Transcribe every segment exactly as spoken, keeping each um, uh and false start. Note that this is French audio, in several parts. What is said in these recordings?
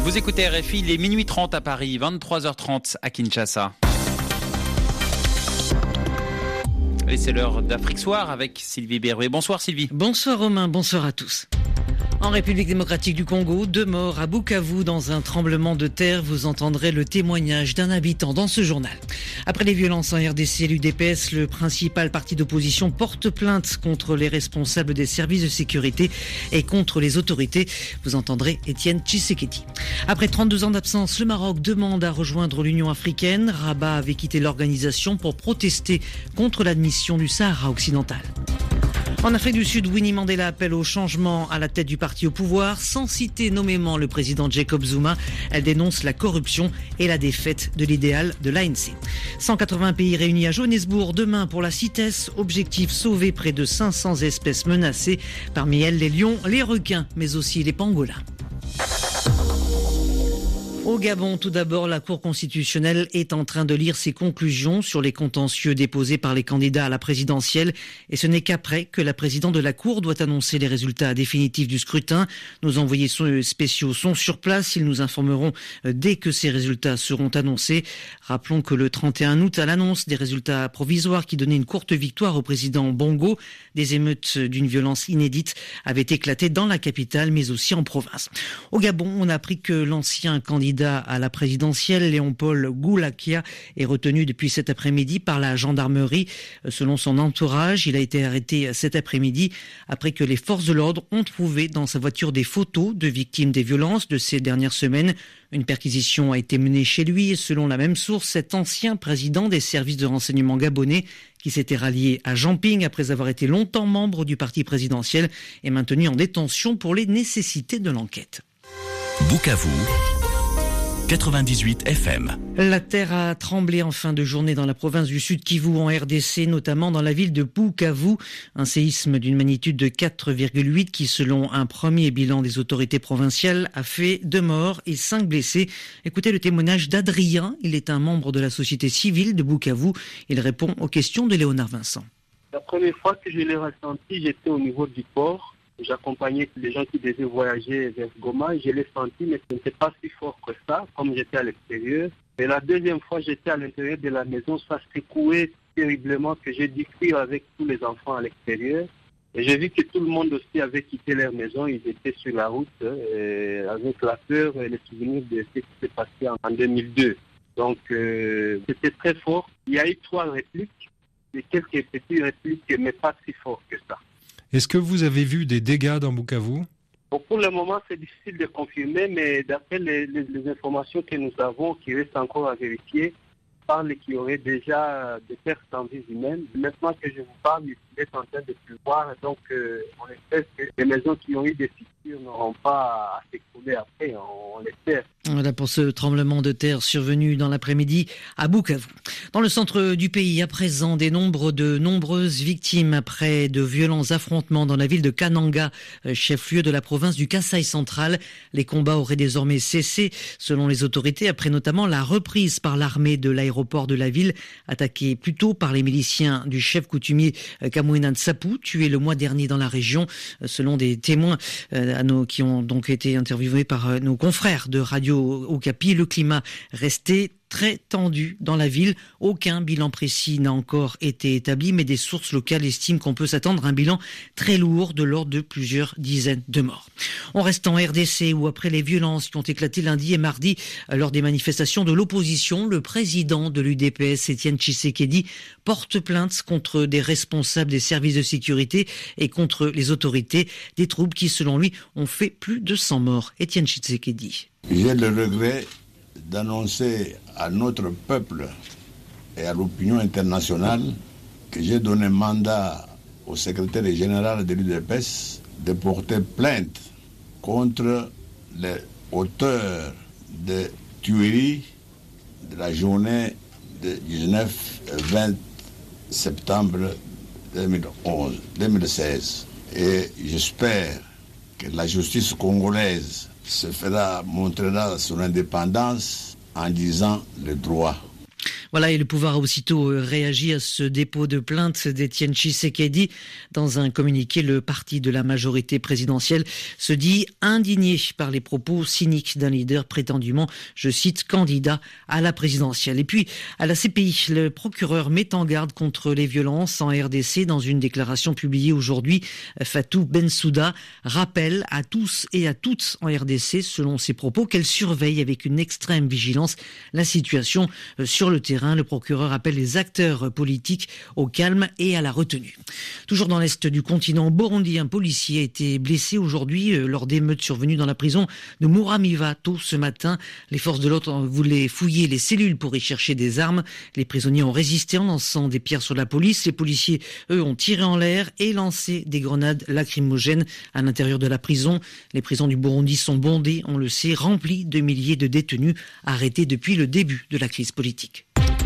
Vous écoutez R F I, il est minuit trente à Paris, vingt-trois heures trente à Kinshasa. Et c'est l'heure d'Afrique Soir avec Sylvie Berruet. Bonsoir Sylvie. Bonsoir Romain, bonsoir à tous. En République démocratique du Congo, deux morts à Bukavu dans un tremblement de terre. Vous entendrez le témoignage d'un habitant dans ce journal. Après les violences en R D C et l'U D P S, le principal parti d'opposition porte plainte contre les responsables des services de sécurité et contre les autorités. Vous entendrez Étienne Tshisekedi. Après trente-deux ans d'absence, le Maroc demande à rejoindre l'Union africaine. Rabat avait quitté l'organisation pour protester contre l'admission du Sahara occidental. En Afrique du Sud, Winnie Mandela appelle au changement à la tête du parti au pouvoir, sans citer nommément le président Jacob Zuma. Elle dénonce la corruption et la défaite de l'idéal de l'A N C. cent quatre-vingts pays réunis à Johannesburg demain pour la CITES. Objectif, sauver près de cinq cents espèces menacées. Parmi elles, les lions, les requins, mais aussi les pangolins. Au Gabon, tout d'abord, la Cour constitutionnelle est en train de lire ses conclusions sur les contentieux déposés par les candidats à la présidentielle. Et ce n'est qu'après que la présidente de la Cour doit annoncer les résultats définitifs du scrutin. Nos envoyés spéciaux sont sur place. Ils nous informeront dès que ces résultats seront annoncés. Rappelons que le trente et un août, à l'annonce des résultats provisoires qui donnaient une courte victoire au président Bongo, des émeutes d'une violence inédite avaient éclaté dans la capitale, mais aussi en province. Au Gabon, on a appris que l'ancien candidat à la présidentielle, Léon-Paul Goulakia, est retenu depuis cet après-midi par la gendarmerie. Selon son entourage, il a été arrêté cet après-midi après que les forces de l'ordre ont trouvé dans sa voiture des photos de victimes des violences de ces dernières semaines. Une perquisition a été menée chez lui et selon la même source, cet ancien président des services de renseignement gabonais qui s'était rallié à Jean Ping après avoir été longtemps membre du parti présidentiel est maintenu en détention pour les nécessités de l'enquête. Bukavu quatre-vingt-dix-huit F M. La terre a tremblé en fin de journée dans la province du Sud Kivu en R D C, notamment dans la ville de Bukavu. Un séisme d'une magnitude de quatre virgule huit qui, selon un premier bilan des autorités provinciales, a fait deux morts et cinq blessés. Écoutez le témoignage d'Adrien. Il est un membre de la société civile de Bukavu. Il répond aux questions de Léonard Vincent. La première fois que je l'ai ressenti, j'étais au niveau du port. J'accompagnais les gens qui devaient voyager vers Goma. Je l'ai senti, mais ce n'était pas si fort que ça, comme j'étais à l'extérieur. Et la deuxième fois, j'étais à l'intérieur de la maison. Ça secouait terriblement que j'ai dû fuir avec tous les enfants à l'extérieur. Et j'ai vu que tout le monde aussi avait quitté leur maison. Ils étaient sur la route et avec la peur et les souvenirs de ce qui s'est passé en deux mille deux. Donc, euh, c'était très fort. Il y a eu trois répliques, et quelques petites répliques, mais pas si fortes que ça. Est-ce que vous avez vu des dégâts dans Bukavu ? Bon, pour le moment, c'est difficile de confirmer, mais d'après les, les, les informations que nous avons, qui restent encore à vérifier, parle qu'il y aurait déjà des pertes en vie humaine. Maintenant que je vous parle, il est en train de pleuvoir, donc euh, on espère que les maisons qui ont eu des fissures n'auront pas à s'écrouler après, on, on l'espère. Voilà pour ce tremblement de terre survenu dans l'après-midi à Bukavu. Dans le centre du pays, à présent, des nombres de nombreuses victimes après de violents affrontements dans la ville de Kananga, chef-lieu de la province du Kasaï central. Les combats auraient désormais cessé, selon les autorités, après notamment la reprise par l'armée de l'aéroport de la ville, attaqué plus tôt par les miliciens du chef coutumier Kamwina Nsapu, tué le mois dernier dans la région, selon des témoins euh, à nos, qui ont donc été interviewés par euh, nos confrères de Radio Okapi. Le climat restait très tendu dans la ville. Aucun bilan précis n'a encore été établi, mais des sources locales estiment qu'on peut s'attendre à un bilan très lourd de l'ordre de plusieurs dizaines de morts. On reste en R D C où après les violences qui ont éclaté lundi et mardi lors des manifestations de l'opposition, le président de l'U D P S, Étienne Tshisekedi, porte plainte contre des responsables des services de sécurité et contre les autorités, des troubles qui, selon lui, ont fait plus de cent morts. Étienne Tshisekedi. J'ai le regret d'annoncer à notre peuple et à l'opinion internationale que j'ai donné mandat au secrétaire général de l'U D P S de porter plainte contre les auteurs de tueries de la journée de dix-neuf vingt septembre deux mille onze, deux mille seize. Et j'espère que la justice congolaise se fera, montrera son indépendance en disant le droit. Voilà, et le pouvoir a aussitôt réagi à ce dépôt de plainte d'Étienne Tshisekedi. Dans un communiqué, le parti de la majorité présidentielle se dit indigné par les propos cyniques d'un leader prétendument, je cite, candidat à la présidentielle. Et puis, à la C P I, le procureur met en garde contre les violences en R D C. Dans une déclaration publiée aujourd'hui, Fatou Bensouda rappelle à tous et à toutes en R D C, selon ses propos, qu'elle surveille avec une extrême vigilance la situation sur le terrain. Le procureur appelle les acteurs politiques au calme et à la retenue. Toujours dans l'est du continent, au Burundi, un policier a été blessé aujourd'hui lors d'émeutes survenues dans la prison de Muramiva tôt ce matin. Les forces de l'ordre voulaient fouiller les cellules pour y chercher des armes. Les prisonniers ont résisté en lançant des pierres sur la police. Les policiers, eux, ont tiré en l'air et lancé des grenades lacrymogènes à l'intérieur de la prison. Les prisons du Burundi sont bondées, on le sait, remplies de milliers de détenus arrêtés depuis le début de la crise politique.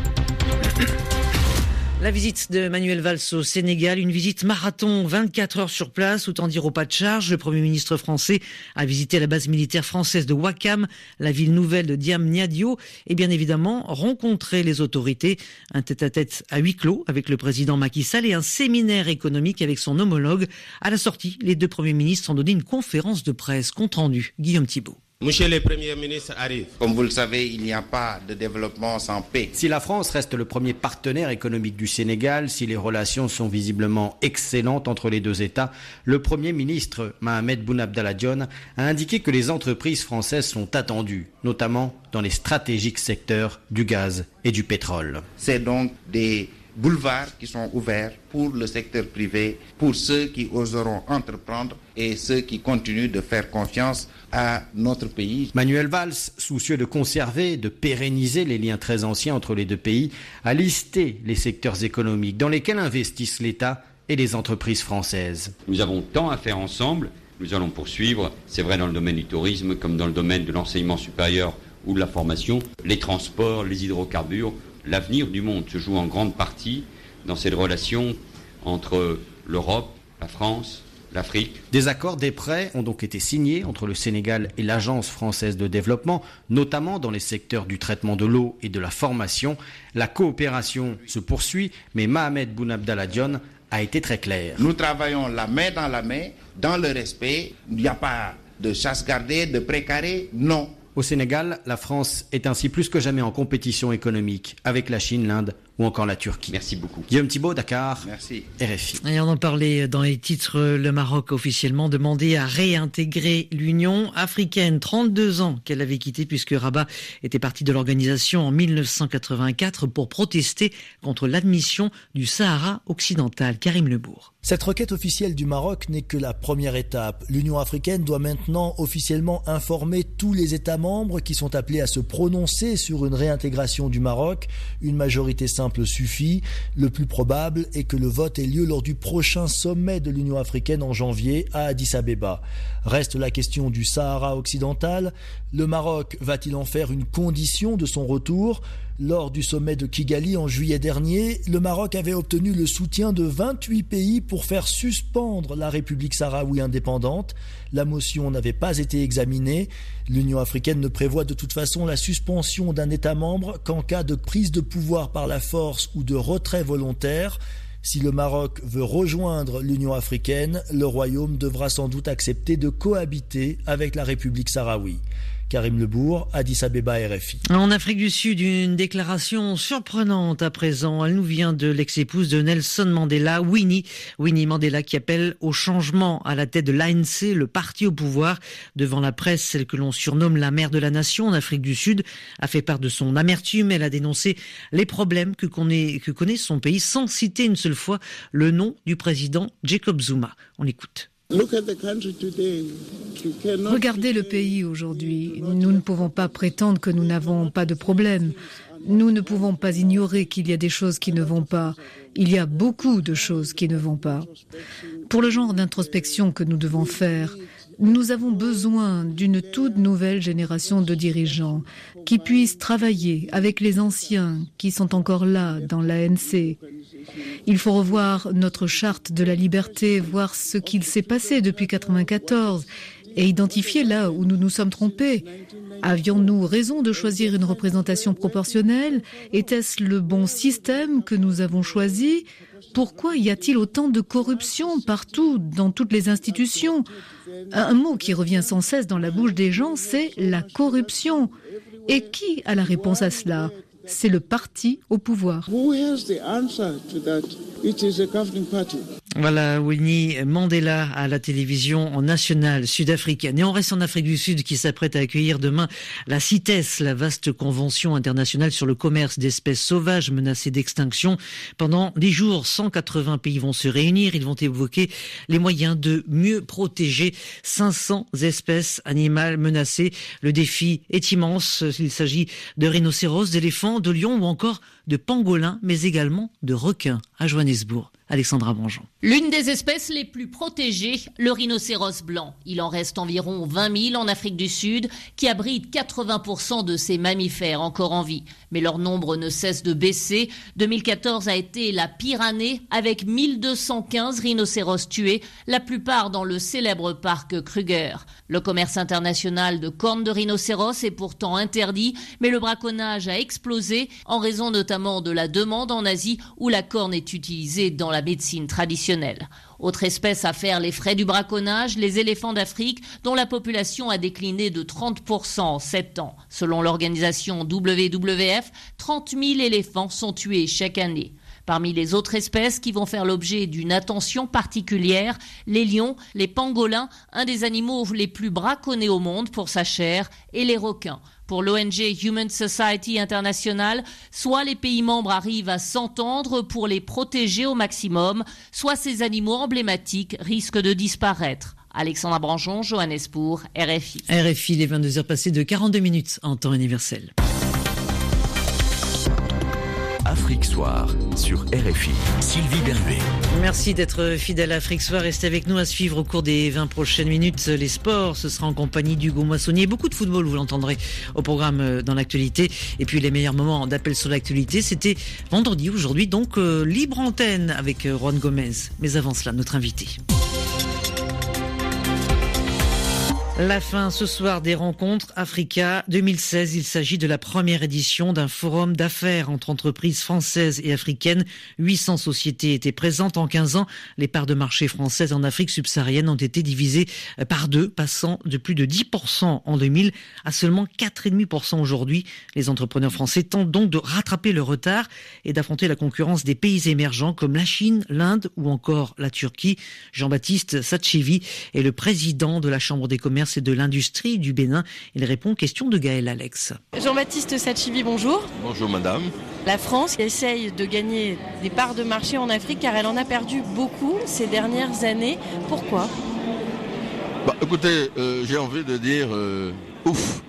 La visite de Manuel Valls au Sénégal, une visite marathon, vingt-quatre heures sur place, autant dire au pas de charge. Le Premier ministre français a visité la base militaire française de Ouakam, la ville nouvelle de Diamniadio, et bien évidemment rencontré les autorités. Un tête-à-tête à huis clos avec le président Macky Sall et un séminaire économique avec son homologue. À la sortie, les deux premiers ministres ont donné une conférence de presse. Compte rendu, Guillaume Thibault. Monsieur le Premier ministre arrive. Comme vous le savez, il n'y a pas de développement sans paix. Si la France reste le premier partenaire économique du Sénégal, si les relations sont visiblement excellentes entre les deux États, le Premier ministre Mohamed Boun Abdallah Dionne a indiqué que les entreprises françaises sont attendues, notamment dans les stratégiques secteurs du gaz et du pétrole. C'est donc des boulevards qui sont ouverts pour le secteur privé, pour ceux qui oseront entreprendre et ceux qui continuent de faire confiance à notre pays. Manuel Valls, soucieux de conserver, de pérenniser les liens très anciens entre les deux pays, a listé les secteurs économiques dans lesquels investissent l'État et les entreprises françaises. Nous avons tant à faire ensemble, nous allons poursuivre, c'est vrai dans le domaine du tourisme comme dans le domaine de l'enseignement supérieur ou de la formation, les transports, les hydrocarbures. L'avenir du monde se joue en grande partie dans cette relation entre l'Europe, la France, l'Afrique. Des accords, des prêts ont donc été signés entre le Sénégal et l'Agence française de développement, notamment dans les secteurs du traitement de l'eau et de la formation. La coopération se poursuit, mais Mohamed Boun Abdallah Dionne a été très clair. Nous travaillons la main dans la main, dans le respect. Il n'y a pas de chasse gardée, de précaré, non. Au Sénégal, la France est ainsi plus que jamais en compétition économique avec la Chine, l'Inde ou encore la Turquie. Merci beaucoup. Guillaume Thibault, Dakar. Merci. R F I. Et on en parlait dans les titres, le Maroc a officiellement demandé à réintégrer l'Union africaine. trente-deux ans qu'elle avait quitté puisque Rabat était parti de l'organisation en mille neuf cent quatre-vingt-quatre pour protester contre l'admission du Sahara occidental. Karim Lebourg. Cette requête officielle du Maroc n'est que la première étape. L'Union africaine doit maintenant officiellement informer tous les États membres qui sont appelés à se prononcer sur une réintégration du Maroc. Une majorité simple suffit. Le plus probable est que le vote ait lieu lors du prochain sommet de l'Union africaine en janvier à Addis Abeba. Reste la question du Sahara occidental. Le Maroc va-t-il en faire une condition de son retour ? Lors du sommet de Kigali en juillet dernier, le Maroc avait obtenu le soutien de vingt-huit pays pour faire suspendre la République sahraoui indépendante. La motion n'avait pas été examinée. L'Union africaine ne prévoit de toute façon la suspension d'un État membre qu'en cas de prise de pouvoir par la force ou de retrait volontaire. Si le Maroc veut rejoindre l'Union africaine, le Royaume devra sans doute accepter de cohabiter avec la République sahraoui. Karim Lebourg, Addis Abeba, R F I. En Afrique du Sud, une déclaration surprenante à présent. Elle nous vient de l'ex-épouse de Nelson Mandela, Winnie. Winnie Mandela qui appelle au changement à la tête de l'A N C, le parti au pouvoir. Devant la presse, celle que l'on surnomme la mère de la nation en Afrique du Sud a fait part de son amertume. Elle a dénoncé les problèmes que connaît, que connaît son pays sans citer une seule fois le nom du président Jacob Zuma. On l'écoute. Regardez le pays aujourd'hui. Nous ne pouvons pas prétendre que nous n'avons pas de problème. Nous ne pouvons pas ignorer qu'il y a des choses qui ne vont pas. Il y a beaucoup de choses qui ne vont pas. Pour le genre d'introspection que nous devons faire, nous avons besoin d'une toute nouvelle génération de dirigeants qui puissent travailler avec les anciens qui sont encore là dans l'A N C. Il faut revoir notre charte de la liberté, voir ce qu'il s'est passé depuis quatre-vingt-quatorze et identifier là où nous nous sommes trompés. Avions-nous raison de choisir une représentation proportionnelle? Était-ce le bon système que nous avons choisi? Pourquoi y a-t-il autant de corruption partout, dans toutes les institutions? Un mot qui revient sans cesse dans la bouche des gens, c'est la corruption. Et qui a la réponse à cela? C'est le parti au pouvoir. Voilà, Winnie Mandela à la télévision nationale sud-africaine. Et on reste en Afrique du Sud qui s'apprête à accueillir demain la CITES, la vaste convention internationale sur le commerce d'espèces sauvages menacées d'extinction. Pendant dix jours, cent quatre-vingts pays vont se réunir. Ils vont évoquer les moyens de mieux protéger cinq cents espèces animales menacées. Le défi est immense. Il s'agit de rhinocéros, d'éléphants, de lions ou encore de pangolins, mais également de requins à Johannesburg. Alexandra Bonjean. L'une des espèces les plus protégées, le rhinocéros blanc. Il en reste environ vingt mille en Afrique du Sud, qui abrite quatre-vingts pour cent de ces mammifères encore en vie. Mais leur nombre ne cesse de baisser. deux mille quatorze a été la pire année, avec mille deux cent quinze rhinocéros tués, la plupart dans le célèbre parc Kruger. Le commerce international de cornes de rhinocéros est pourtant interdit, mais le braconnage a explosé en raison notamment de la demande en Asie où la corne est utilisée dans la médecine traditionnelle. Autre espèce à faire les frais du braconnage, les éléphants d'Afrique, dont la population a décliné de trente pour cent en sept ans. Selon l'organisation W W F, trente mille éléphants sont tués chaque année. Parmi les autres espèces qui vont faire l'objet d'une attention particulière, les lions, les pangolins, un des animaux les plus braconnés au monde pour sa chair, et les requins. Pour l'O N G Human Society International, soit les pays membres arrivent à s'entendre pour les protéger au maximum, soit ces animaux emblématiques risquent de disparaître. Alexandra Branchon, Johannesburg, R F I. R F I, les vingt-deux heures passées de quarante-deux minutes en temps universel. Afrique Soir sur R F I. Sylvie Berruet. Merci d'être fidèle à Afrique Soir. Restez avec nous à suivre au cours des vingt prochaines minutes. Les sports, ce sera en compagnie d'Hugo Moissonnier. Beaucoup de football, vous l'entendrez au programme dans l'actualité. Et puis les meilleurs moments d'appel sur l'actualité, c'était vendredi. Aujourd'hui, donc, euh, libre antenne avec euh, Juan Gomez. Mais avant cela, notre invité. La fin ce soir des rencontres Africa deux mille seize. Il s'agit de la première édition d'un forum d'affaires entre entreprises françaises et africaines. huit cents sociétés étaient présentes en quinze ans. Les parts de marché françaises en Afrique subsaharienne ont été divisées par deux, passant de plus de dix pour cent en deux mille à seulement quatre virgule cinq pour cent aujourd'hui. Les entrepreneurs français tentent donc de rattraper le retard et d'affronter la concurrence des pays émergents comme la Chine, l'Inde ou encore la Turquie. Jean-Baptiste Satchevi est le président de la Chambre des commerces et de l'industrie du Bénin. Il répond aux questions de Gaël Alex. Jean-Baptiste Satchevi, bonjour. Bonjour madame. La France essaye de gagner des parts de marché en Afrique car elle en a perdu beaucoup ces dernières années. Pourquoi ? Bah, écoutez, euh, j'ai envie de dire euh, ouf.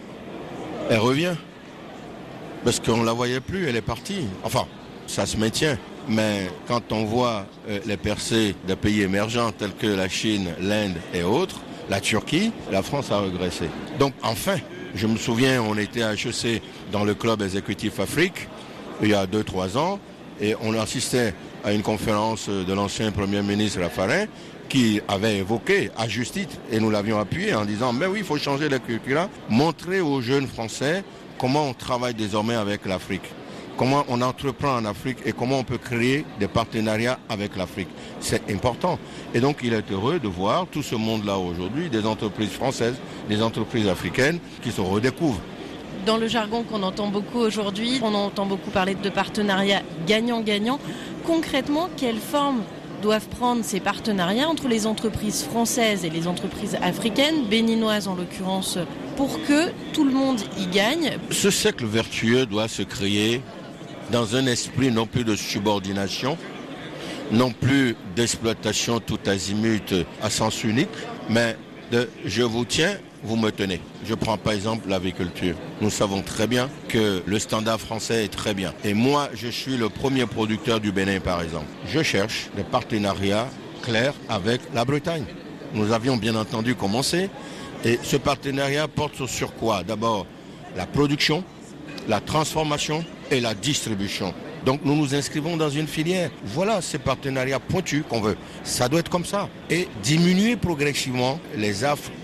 Elle revient. Parce qu'on ne la voyait plus, elle est partie. Enfin, ça se maintient. Mais quand on voit euh, les percées des pays émergents tels que la Chine, l'Inde et autres, la Turquie, la France a régressé. Donc enfin, je me souviens, on était à H E C dans le club exécutif Afrique, il y a deux trois ans, et on assistait à une conférence de l'ancien Premier ministre Raffarin, qui avait évoqué, à juste titre, et nous l'avions appuyé en disant, mais oui, il faut changer la culture, montrer aux jeunes Français comment on travaille désormais avec l'Afrique. Comment on entreprend en Afrique et comment on peut créer des partenariats avec l'Afrique. C'est important. Et donc il est heureux de voir tout ce monde-là aujourd'hui, des entreprises françaises, des entreprises africaines qui se redécouvrent. Dans le jargon qu'on entend beaucoup aujourd'hui, on entend beaucoup parler de partenariats gagnant-gagnant. Concrètement, quelle forme doivent prendre ces partenariats entre les entreprises françaises et les entreprises africaines, béninoises en l'occurrence, pour que tout le monde y gagne ? Ce cercle vertueux doit se créer dans un esprit non plus de subordination, non plus d'exploitation tout azimut à sens unique, mais de « je vous tiens, vous me tenez ». Je prends par exemple l'agriculture. Nous savons très bien que le standard français est très bien. Et moi, je suis le premier producteur du Bénin par exemple. Je cherche des partenariats clairs avec la Bretagne. Nous avions bien entendu commencé. Et ce partenariat porte sur quoi ? D'abord, la production, la transformation et la distribution. Donc nous nous inscrivons dans une filière. Voilà ces partenariats pointus qu'on veut. Ça doit être comme ça. Et diminuer progressivement les affres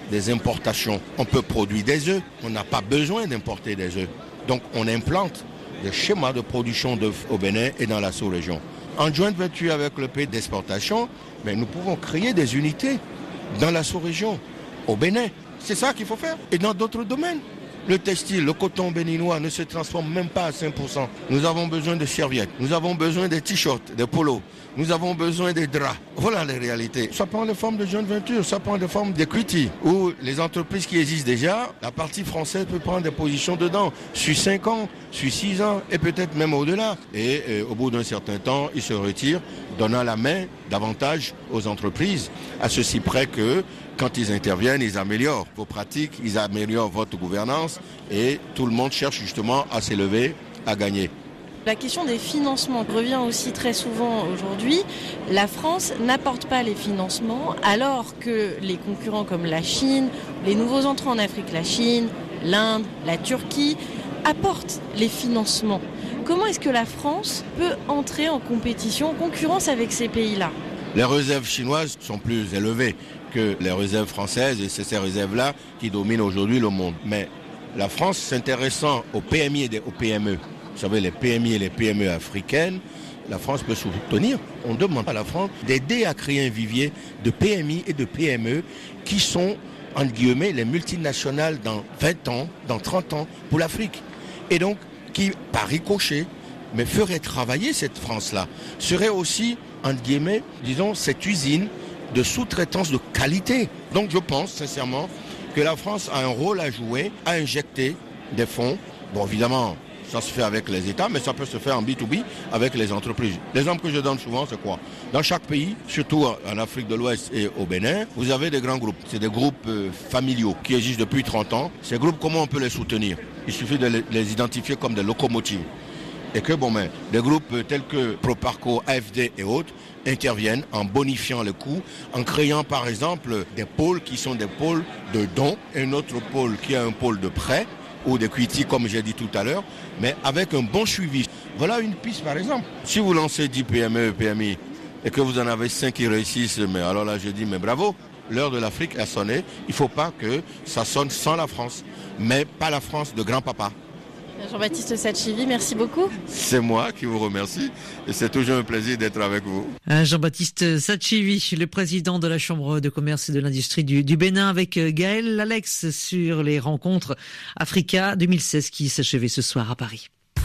des importations. On peut produire des œufs, on n'a pas besoin d'importer des œufs. Donc on implante des schémas de production d'œufs au Bénin et dans la sous-région. En joint venture avec le pays d'exportation, mais nous pouvons créer des unités dans la sous-région, au Bénin. C'est ça qu'il faut faire. Et dans d'autres domaines. Le textile, le coton béninois ne se transforme même pas à cinq pour cent. Nous avons besoin de serviettes, nous avons besoin des t-shirts, des polos, nous avons besoin des draps. Voilà les réalités. Ça prend les formes de joint venture, ça prend les formes d'equity, où les entreprises qui existent déjà, la partie française peut prendre des positions dedans, sur cinq ans, sur six ans, et peut-être même au-delà. Et euh, au bout d'un certain temps, ils se retirent, donnant la main davantage aux entreprises, à ceci près que quand ils interviennent, ils améliorent vos pratiques, ils améliorent votre gouvernance et tout le monde cherche justement à s'élever, à gagner. La question des financements revient aussi très souvent aujourd'hui. La France n'apporte pas les financements alors que les concurrents comme la Chine, les nouveaux entrants en Afrique, la Chine, l'Inde, la Turquie, apportent les financements. Comment est-ce que la France peut entrer en compétition, en concurrence avec ces pays-là ? Les réserves chinoises sont plus élevées que les réserves françaises et c'est ces réserves-là qui dominent aujourd'hui le monde. Mais la France, s'intéressant aux P M I et aux P M E, vous savez, les P M I et les P M E africaines, la France peut soutenir. On demande à la France d'aider à créer un vivier de P M I et de P M E qui sont, entre guillemets, les multinationales dans vingt ans, dans trente ans pour l'Afrique. Et donc, qui, par ricochet, mais ferait travailler cette France-là, serait aussi, entre guillemets, disons, cette usine de sous-traitance de qualité. Donc je pense sincèrement que la France a un rôle à jouer, à injecter des fonds. Bon, évidemment, ça se fait avec les États, mais ça peut se faire en B deux B avec les entreprises. L'exemple que je donne souvent, c'est quoi ? Dans chaque pays, surtout en Afrique de l'Ouest et au Bénin, vous avez des grands groupes. C'est des groupes euh, familiaux qui existent depuis trente ans. Ces groupes, comment on peut les soutenir ? Il suffit de les, les identifier comme des locomotives. Et que, bon, ben, des groupes tels que Proparco, A F D et autres interviennent en bonifiant les coûts, en créant par exemple des pôles qui sont des pôles de dons, et un autre pôle qui est un pôle de prêt ou d'equity comme j'ai dit tout à l'heure, mais avec un bon suivi. Voilà une piste par exemple. Si vous lancez dix P M E, P M I et que vous en avez cinq qui réussissent, mais alors là je dis mais bravo, l'heure de l'Afrique a sonné. Il ne faut pas que ça sonne sans la France, mais pas la France de grand-papa. Jean-Baptiste Satchivi, merci beaucoup. C'est moi qui vous remercie et c'est toujours un plaisir d'être avec vous. Jean-Baptiste Satchivi, le président de la Chambre de commerce et de l'industrie du, du Bénin, avec Gaël Alex sur les rencontres Africa deux mille seize qui s'achevaient ce soir à Paris.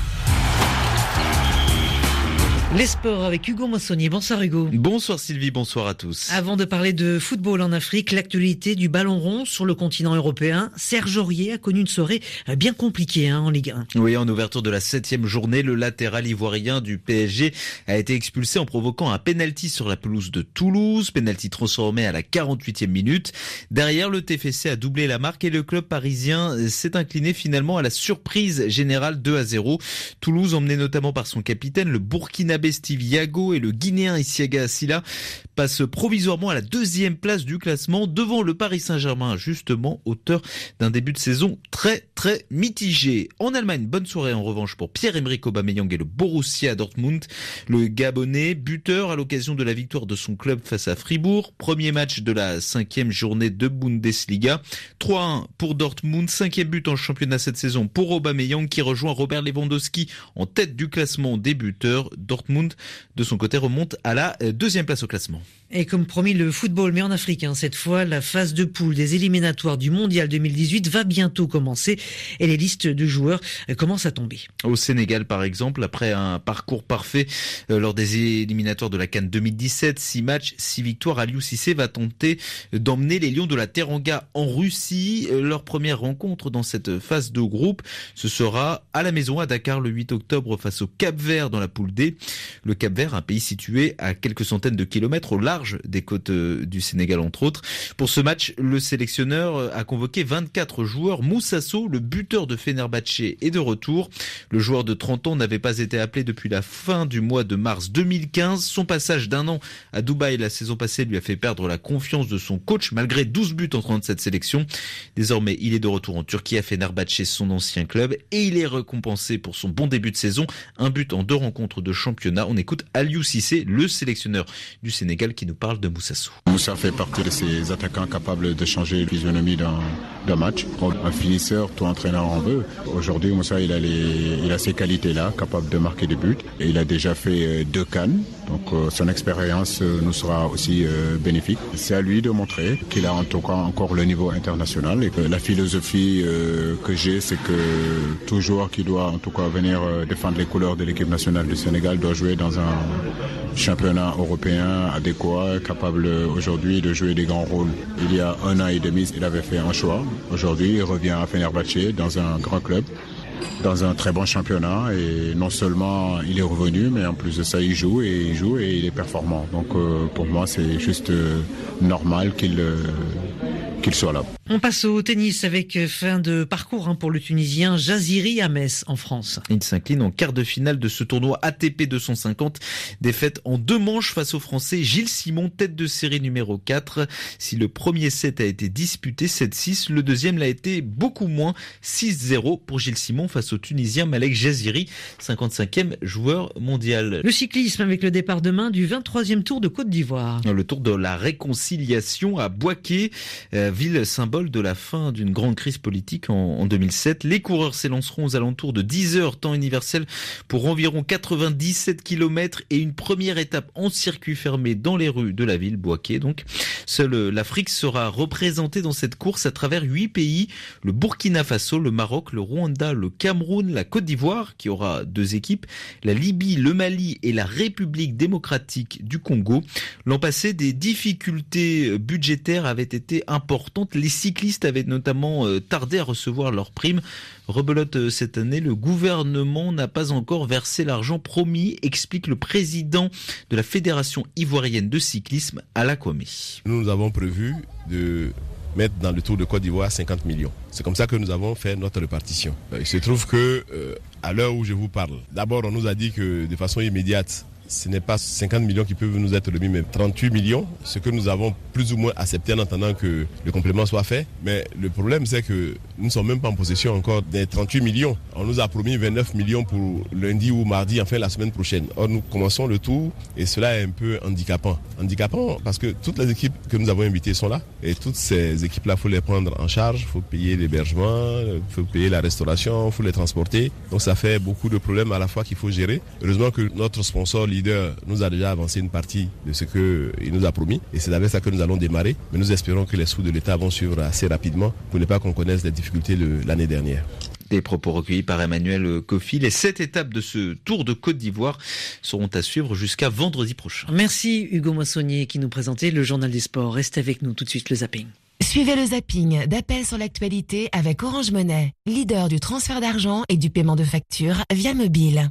Les sports avec Hugo Moissonnier. Bonsoir Hugo. Bonsoir Sylvie, bonsoir à tous. Avant de parler de football en Afrique, l'actualité du ballon rond sur le continent européen. Serge Aurier a connu une soirée bien compliquée hein, en Ligue un. Oui, en ouverture de la septième journée, le latéral ivoirien du P S G a été expulsé en provoquant un pénalty sur la pelouse de Toulouse. Pénalty transformé à la quarante-huitième minute. Derrière, le T F C a doublé la marque et le club parisien s'est incliné finalement à la surprise générale deux à zéro. Toulouse, emmené notamment par son capitaine, le Burkinabé Steve Yago et le Guinéen Isiaga Silla, passe provisoirement à la deuxième place du classement devant le Paris Saint-Germain, justement auteur d'un début de saison très très mitigé. En Allemagne, bonne soirée en revanche pour Pierre-Emerick Aubameyang et le Borussia Dortmund. Le Gabonais, buteur à l'occasion de la victoire de son club face à Fribourg. Premier match de la cinquième journée de Bundesliga. trois à un pour Dortmund, cinquième but en championnat cette saison pour Aubameyang qui rejoint Robert Lewandowski en tête du classement des buteurs. Dortmund, de son côté, remonte à la deuxième place au classement. Et comme promis, le football, mais en Afrique, hein, cette fois, la phase de poule des éliminatoires du Mondial deux mille dix-huit va bientôt commencer et les listes de joueurs commencent à tomber. Au Sénégal, par exemple, après un parcours parfait euh, lors des éliminatoires de la CAN deux mille dix-sept, six matchs, six victoires, Aliou Cissé va tenter d'emmener les Lions de la Teranga en Russie. Leur première rencontre dans cette phase de groupe, ce sera à la maison à Dakar le huit octobre face au Cap-Vert dans la poule D. Le Cap-Vert, un pays situé à quelques centaines de kilomètres au large des côtes du Sénégal entre autres. Pour ce match, le sélectionneur a convoqué vingt-quatre joueurs. Moussa Sow, le buteur de Fenerbahçe, est de retour. Le joueur de trente ans n'avait pas été appelé depuis la fin du mois de mars deux mille quinze. Son passage d'un an à Dubaï la saison passée lui a fait perdre la confiance de son coach malgré douze buts en trente-sept sélections. Désormais, il est de retour en Turquie à Fenerbahçe, son ancien club, et il est récompensé pour son bon début de saison. Un but en deux rencontres de championnat. On écoute Aliou Cissé, le sélectionneur du Sénégal, qui nous nous parle de Moussa Sow. Moussa fait partie de ces attaquants capables de changer la physionomie d'un, d'un match. Un finisseur, tout entraîneur en veut. Aujourd'hui, Moussa, il a, les, il a ces qualités-là, capable de marquer des buts. Et il a déjà fait deux CAN. Donc euh, son expérience euh, nous sera aussi euh, bénéfique. C'est à lui de montrer qu'il a en tout cas encore le niveau international. Et que la philosophie euh, que j'ai, c'est que tout joueur qui doit en tout cas venir euh, défendre les couleurs de l'équipe nationale du Sénégal doit jouer dans un championnat européen adéquat, capable aujourd'hui de jouer des grands rôles. Il y a un an et demi, il avait fait un choix. Aujourd'hui, il revient à Fenerbahçe dans un grand club, dans un très bon championnat, et non seulement il est revenu, mais en plus de ça, il joue et il joue et il est performant. Donc euh, pour moi, c'est juste euh, normal qu'il euh, qu'il soit là. On passe au tennis avec fin de parcours hein, pour le Tunisien Jaziri à Metz en France. Il s'incline en quart de finale de ce tournoi A T P deux cent cinquante. Défaite en deux manches face au Français Gilles Simon, tête de série numéro quatre. Si le premier set a été disputé sept six, le deuxième l'a été beaucoup moins, six zéro pour Gilles Simon face au Tunisien Malek Jaziri, cinquante-cinquième joueur mondial. Le cyclisme avec le départ demain du vingt-troisième Tour de Côte d'Ivoire. Le Tour de la réconciliation à Bouaké, euh, ville symbole de la fin d'une grande crise politique en, en deux mille sept. Les coureurs s'élanceront aux alentours de dix heures temps universel pour environ quatre-vingt-dix-sept kilomètres et une première étape en circuit fermé dans les rues de la ville, Bouaké. Donc, seule l'Afrique sera représentée dans cette course à travers huit pays, le Burkina Faso, le Maroc, le Rwanda, le Cameroun, la Côte d'Ivoire, qui aura deux équipes, la Libye, le Mali et la République démocratique du Congo. L'an passé, des difficultés budgétaires avaient été importantes. Les cyclistes avaient notamment tardé à recevoir leurs primes. Rebelote cette année, le gouvernement n'a pas encore versé l'argent promis, explique le président de la Fédération ivoirienne de cyclisme, Ala Kwame. Nous avons prévu de mettre dans le Tour de Côte d'Ivoire cinquante millions. C'est comme ça que nous avons fait notre répartition. Il se trouve que, euh, à l'heure où je vous parle, d'abord on nous a dit que de façon immédiate, ce n'est pas cinquante millions qui peuvent nous être remis, mais trente-huit millions, ce que nous avons plus ou moins accepté en attendant que le complément soit fait. Mais le problème, c'est que nous ne sommes même pas en possession encore des trente-huit millions. On nous a promis vingt-neuf millions pour lundi ou mardi, enfin la semaine prochaine. Or, nous commençons le tour et cela est un peu handicapant. Handicapant parce que toutes les équipes que nous avons invitées sont là et toutes ces équipes-là, il faut les prendre en charge, il faut payer l'hébergement, il faut payer la restauration, il faut les transporter. Donc ça fait beaucoup de problèmes à la fois qu'il faut gérer. Heureusement que notre sponsor leader nous a déjà avancé une partie de ce qu'il nous a promis et c'est avec ça que nous allons démarrer. Mais nous espérons que les sous de l'État vont suivre assez rapidement pour ne pas qu'on connaisse les difficultés de l'année dernière. Des propos recueillis par Emmanuel Kofi. Les sept étapes de ce Tour de Côte d'Ivoire seront à suivre jusqu'à vendredi prochain. Merci Hugo Moissonnier qui nous présentait le journal des sports. Restez avec nous tout de suite, le zapping. Suivez le zapping d'appel sur l'actualité avec Orange Money, leader du transfert d'argent et du paiement de factures via mobile.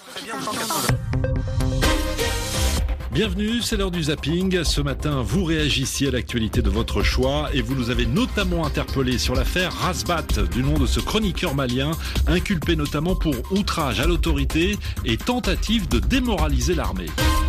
Bienvenue, c'est l'heure du zapping. Ce matin, vous réagissiez à l'actualité de votre choix et vous nous avez notamment interpellé sur l'affaire Rasbat, du nom de ce chroniqueur malien, inculpé notamment pour outrage à l'autorité et tentative de démoraliser l'armée.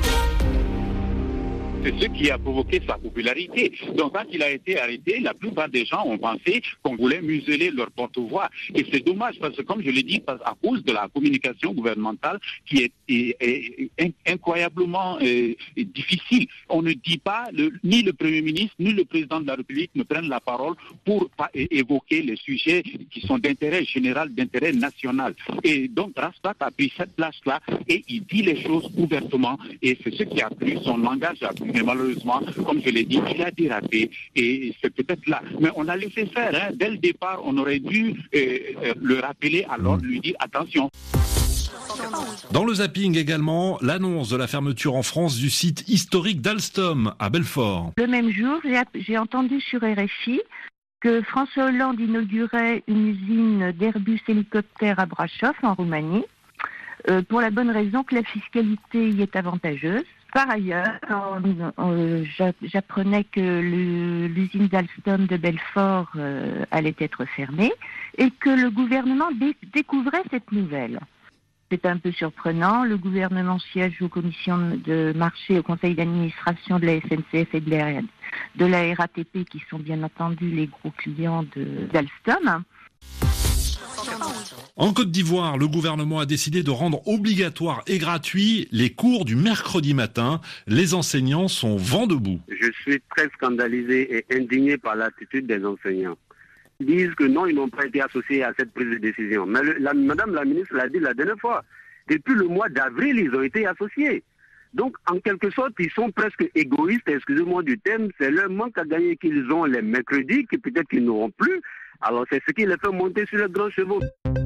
C'est ce qui a provoqué sa popularité. Donc quand il a été arrêté, la plupart des gens ont pensé qu'on voulait museler leur porte-voix. Et c'est dommage parce que, comme je l'ai dit, à cause de la communication gouvernementale qui est, est, est, est incroyablement euh, difficile, on ne dit pas, le, ni le Premier ministre, ni le Président de la République ne prennent la parole pour pas évoquer les sujets qui sont d'intérêt général, d'intérêt national. Et donc Rasbat a pris cette place-là et il dit les choses ouvertement et c'est ce qui a plu, son langage a plu. Mais malheureusement, comme je l'ai dit, il a dérapé et c'est peut-être là. Mais on a laissé faire. Hein. Dès le départ, on aurait dû euh, euh, le rappeler, alors lui dire attention. Dans le zapping également, l'annonce de la fermeture en France du site historique d'Alstom à Belfort. Le même jour, j'ai, j'ai entendu sur R F I que François Hollande inaugurait une usine d'Airbus hélicoptères à Brașov en Roumanie, euh, pour la bonne raison que la fiscalité y est avantageuse. Par ailleurs, on, on, j'apprenais que le, l'usine d'Alstom de Belfort euh, allait être fermée et que le gouvernement dé- découvrait cette nouvelle. C'est un peu surprenant. Le gouvernement siège aux commissions de marché, au conseil d'administration de la S N C F et de la, de la R A T P, qui sont bien entendu les gros clients de, d'Alstom. En Côte d'Ivoire, le gouvernement a décidé de rendre obligatoire et gratuit les cours du mercredi matin. Les enseignants sont vent debout. Je suis très scandalisé et indigné par l'attitude des enseignants. Ils disent que non, ils n'ont pas été associés à cette prise de décision. Mais le, la, Madame la ministre l'a dit la dernière fois. Depuis le mois d'avril, ils ont été associés. Donc, en quelque sorte, ils sont presque égoïstes, excusez-moi du terme. C'est leur manque à gagner qu'ils ont les mercredis, que peut-être qu'ils n'auront plus. Alors, c'est ce qui les fait monter sur les grands chevaux.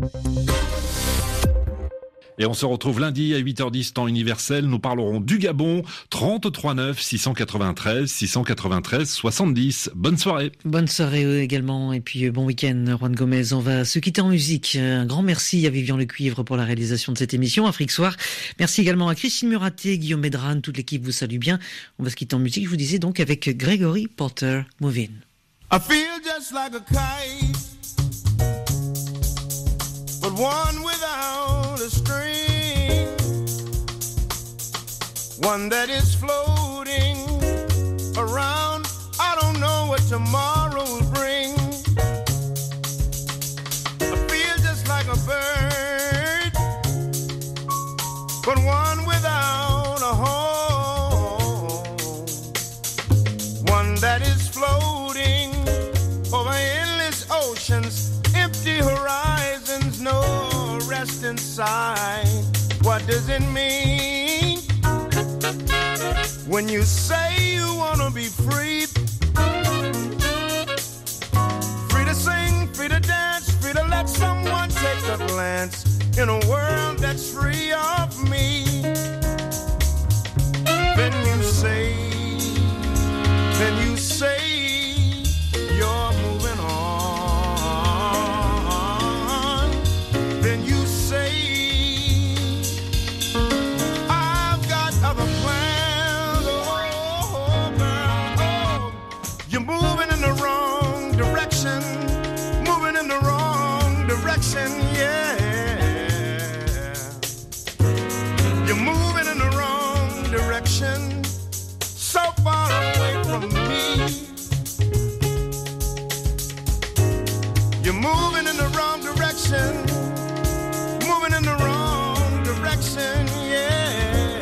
Et on se retrouve lundi à huit heures dix, temps universel. Nous parlerons du Gabon, trente-trois neuf, six cent quatre-vingt-treize, six cent quatre-vingt-treize, soixante-dix. Bonne soirée. Bonne soirée également. Et puis bon week-end, Juan Gomez. On va se quitter en musique. Un grand merci à Vivian Lecuivre pour la réalisation de cette émission, Afrique Soir. Merci également à Christine Muraté, Guillaume Medran, toute l'équipe vous salue bien. On va se quitter en musique, je vous disais donc, avec Gregory Porter, Move In. I feel just like a kite, but one without a string, one that is floating around. I don't know what tomorrow will bring. I feel just like a bird, but one without a home, one that is floating over endless oceans, empty horizons, no rest inside. What does it mean when you say you wanna be free? Free to sing, free to dance, free to let someone take a glance in a world that's free of me. Then you say, then you say you're moving on. Then you say, I've got other plans. Oh, girl, oh, you're moving in the wrong direction. Moving in the wrong direction, yeah. You're moving in the wrong direction. So far away from me. You're moving in the wrong direction, moving in the wrong direction, yeah.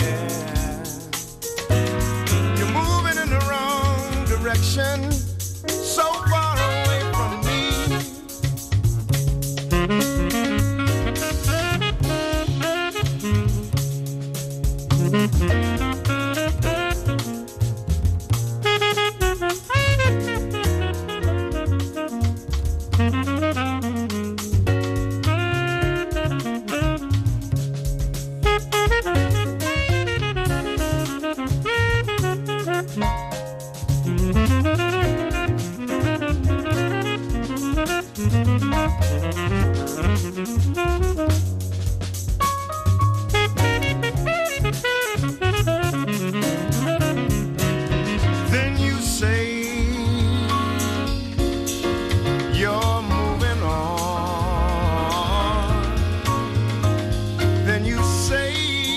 You're moving in the wrong direction, so far away from me. Then you say you're moving on. Then you say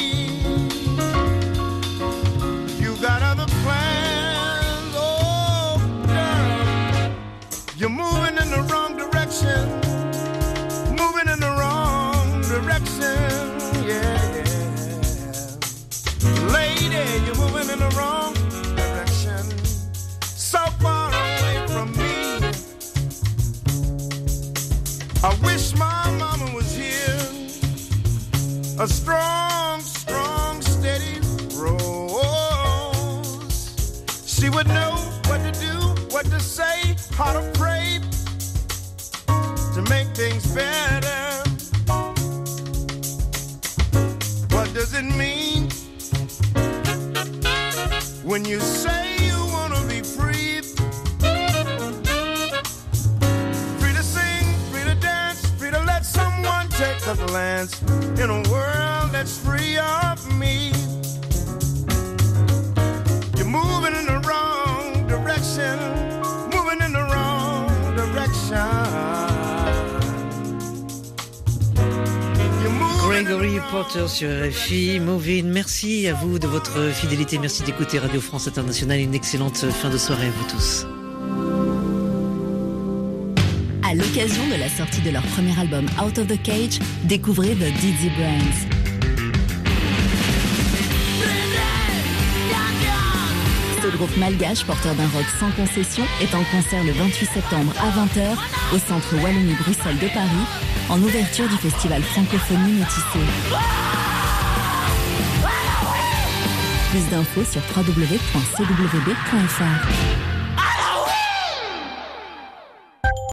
you got other plans. Oh, girl, you're moving in the wrong direction. Moving in the wrong direction, yeah, yeah. Lady, you're moving in the wrong direction, so far away from me. I wish my mama was here, a strong, strong, steady rose. She would know what to do, what to say, how to pray to make things better. What does it mean when you say you wanna be free? Free to sing, free to dance, free to let someone take a glance in a world that's free of me. You're moving in the wrong direction, moving in the wrong direction. Gregory Porter sur R F I, Moving. Merci à vous de votre fidélité. Merci d'écouter Radio France Internationale. Une excellente fin de soirée à vous tous. À l'occasion de la sortie de leur premier album Out of the Cage, découvrez The Dizzy Brands. Ce groupe malgache, porteur d'un rock sans concession, est en concert le vingt-huit septembre à vingt heures au Centre Wallonie-Bruxelles de Paris, en ouverture du festival Francophonie Métissée. Plus d'infos sur w w w point c w b point f r.